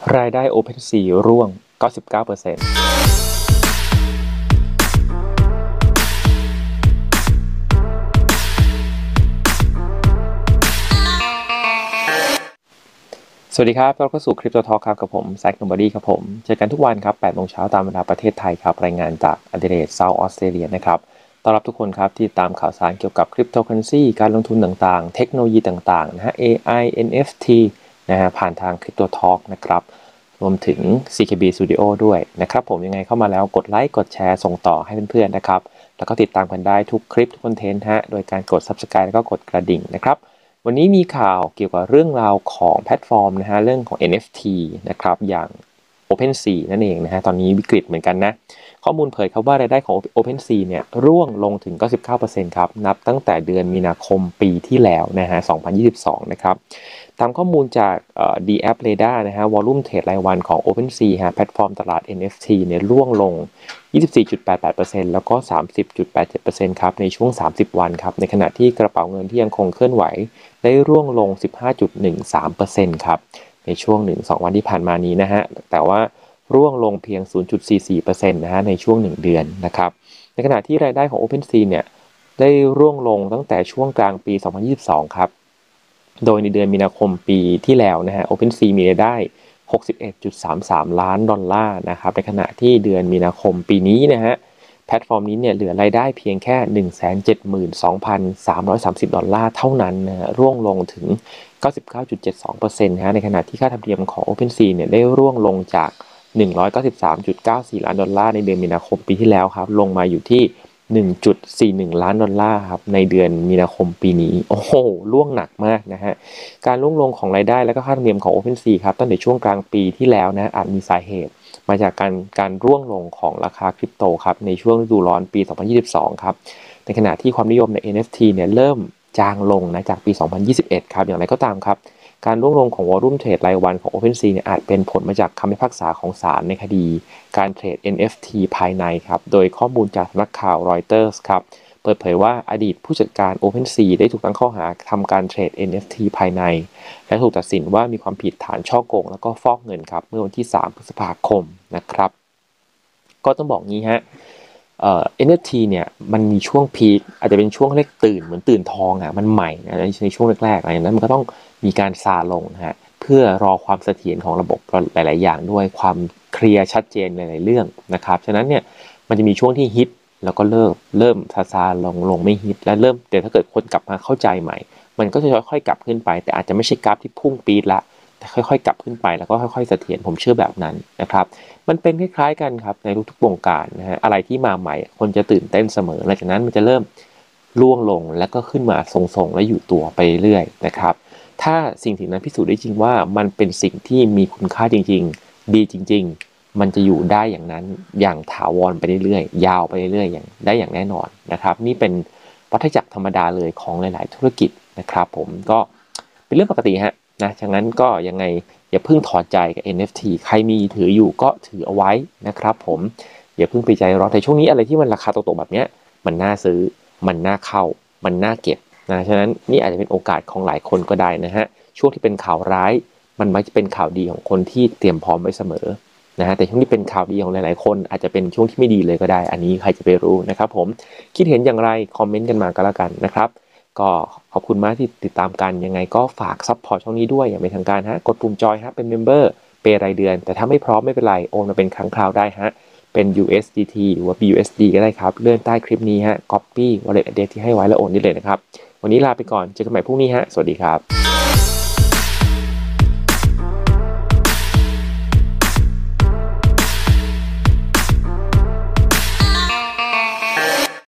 รายได้ OpenSea ร่วง 99% สวัสดีครับต้อนรับเข้าสู่ Crypto Talk ครับกับผมแซค Nobody ครับผมเจอกันทุกวันครับ8 โมงเช้าตามเวลาประเทศไทยครับรายงานจากอดิเลด South Australia นะครับต้อนรับทุกคนครับที่ตามข่าวสารเกี่ยวกับ Cryptocurrency การลงทุนต่างๆเทคโนโลยีต่างๆนะฮะ AI NFT นะฮะผ่านทาง Crypto Talk นะครับรวมถึง CKB Studio ด้วยนะครับผมยังไงเข้ามาแล้วกดไลค์กดแชร์ส่งต่อให้เพื่อนๆนะครับแล้วก็ติดตามกันได้ทุกคลิปทุกคอนเทนต์ฮะโดยการกด Subscribe แล้วก็กดกระดิ่งนะครับวันนี้มีข่าวเกี่ยวกับเรื่องราวของแพลตฟอร์มนะฮะเรื่องของ NFT นะครับอย่าง OpenSea นั่นเองนะฮะตอนนี้วิกฤตเหมือนกันนะข้อมูลเผยครับว่ารายได้ของ OpenSea เนี่ยร่วงลงถึง 99% ครับนับตั้งแต่เดือนมีนาคมปีที่แล้วนะฮะ 2022 นะครับตามข้อมูลจากDApp Radar นะฮะวอลลุ่มเทรดรายวันของ OpenSea ฮะแพลตฟอร์มตลาด NFT เนี่ยร่วงลง 24.88% แล้วก็ 30.87% ครับในช่วง30วันครับในขณะที่กระเป๋าเงินที่ยังคงเคลื่อนไหวได้ร่วงลง 15.13% ครับในช่วง 1-2 วันที่ผ่านมานี้นะฮะแต่ว่าร่วงลงเพียง 0.44% นะฮะในช่วง1เดือนนะครับในขณะที่รายได้ของ OpenSea เนี่ยได้ร่วงลงตั้งแต่ช่วงกลางปี 2022 ครับโดยในเดือนมีนาคมปีที่แล้วนะฮะ OpenSea มีรายได้ 61.33 ล้านดอลลาร์นะครับในขณะที่เดือนมีนาคมปีนี้นะฮะแพลตฟอร์มนี้เนี่ยเหลือรายได้เพียงแค่ 172,330 ดอลลาร์เท่านั้นนะฮะร่วงลงถึง 99.72% นะฮะในขณะที่ค่าธรรมเนียมของ OpenSea เนี่ยได้ร่วงลงจาก 193.94 ล้านดอลลาร์ในเดือนมีนาคมปีที่แล้วครับลงมาอยู่ที่ 1.41 ล้านดอลลาร์ครับในเดือนมีนาคมปีนี้โอ้โหร่วงหนักมากนะฮะการร่วงลงของรายได้และก็ค่าธรรมเนียมของ OpenSea ครับตั้งแต่ช่วงกลางปีที่แล้วนะอาจมีสาเหตุมาจากการร่วงลงของราคาคริปโตครับในช่วงฤดูร้อนปี 2022 ครับในขณะที่ความนิยมใน NFT เนี่ยเริ่มจางลงนะจากปี 2021 ครับอย่างไรก็ตามครับการร่วงลงของวอลุ่มเทรดรายวันของ OpenSea เนี่ยอาจเป็นผลมาจากคำพิพากษาของศาลในคดีการเทรด NFT ภายในครับโดยข้อมูลจากสำนักข่าว Reuters ครับเปิดเผยว่าอดีตผู้จัดการ OpenSea ได้ถูกตั้งข้อหาทำการเทรด NFT ภายในและถูกตัดสินว่ามีความผิดฐานฉ้อโกงแล้วก็ฟอกเงินครับเมื่อวันที่ 3 พฤษภาคมนะครับก็ต้องบอกงี้ฮะNFT เนี่ยมันมีช่วงพีคอาจจะเป็นช่วงเรียกตื่นเหมือนตื่นทองอ่ะมันใหม่นะในช่วงแรกๆอะไรนั้นมันก็ต้องมีการซาลงนะฮะเพื่อรอความเสถียรของระบบหลายๆอย่างด้วยความเคลียร์ชัดเจนหลายๆเรื่องนะครับฉะนั้นเนี่ยมันจะมีช่วงที่ฮิตแล้วก็เริ่มซาลงไม่ฮิตแล้วเริ่มแต่ถ้าเกิดคนกลับมาเข้าใจใหม่มันก็จะค่อยๆกลับขึ้นไปแต่อาจจะไม่ใช่กราฟที่พุ่งปี๊ดละแต่ค่อยๆกลับขึ้นไปแล้วก็ค่อยๆเสถียรผมเชื่อแบบนั้นนะครับมันเป็นคล้ายๆกันครับในทุกๆวงการนะฮะอะไรที่มาใหม่คนจะตื่นเต้นเสมอหลังจากนั้นมันจะเริ่มร่วงลงแล้วก็ขึ้นมาทรงๆและอยู่ตัวไปเรื่อยๆนะครับถ้าสิ่งนั้นพิสูจน์ได้จริงว่ามันเป็นสิ่งที่มีคุณค่าจริงๆดีจริงๆมันจะอยู่ได้อย่างนั้นอย่างถาวรไปเรื่อยๆยาวไปเรื่อยๆอย่างได้อย่างแน่นอนนะครับนี่เป็นวัฏจักรธรรมดาเลยของหลายๆธุรกิจนะครับผมก็เป็นเรื่องปกติฮะนะฉะนั้นก็ยังไงอย่าเพิ่งถอดใจกับ NFT ใครมีถืออยู่ก็ถือเอาไว้นะครับผมอย่าเพิ่งไปใจร้อนแต่ช่วงนี้อะไรที่มันราคาตกๆแบบเนี้ยมันน่าซื้อมันน่าเข้ามันน่าเก็บนะฉะนั้นนี่อาจจะเป็นโอกาสของหลายคนก็ได้นะฮะช่วงที่เป็นข่าวร้ายมันมักจะเป็นข่าวดีของคนที่เตรียมพร้อมไว้เสมอนะฮะแต่ช่วงที่เป็นข่าวดีของหลายๆคนอาจจะเป็นช่วงที่ไม่ดีเลยก็ได้อันนี้ใครจะไปรู้นะครับผมคิดเห็นอย่างไรคอมเมนต์กันมาก็แล้วกันนะครับก็ขอบคุณมากที่ติดตามกันยังไงก็ฝากซัพพอร์ตช่องนี้ด้วยอย่างเป็นทางการฮะกดปุ่มจอยฮะเป็นเมมเบอร์เปย์รายเดือนแต่ถ้าไม่พร้อมไม่เป็นไรโอนมาเป็นครั้งคราวได้ฮะเป็น USDT หรือว่า BUSD ก็ได้ครับเลื่อนใต้คลิปนี้ฮะ Copy Wallet Address ที่ให้ไว้แล้วโอนได้เลยนะครับวันนี้ลาไปก่อนเจอกันใหม่พรุ่งนี้ฮะสวัสดีครับ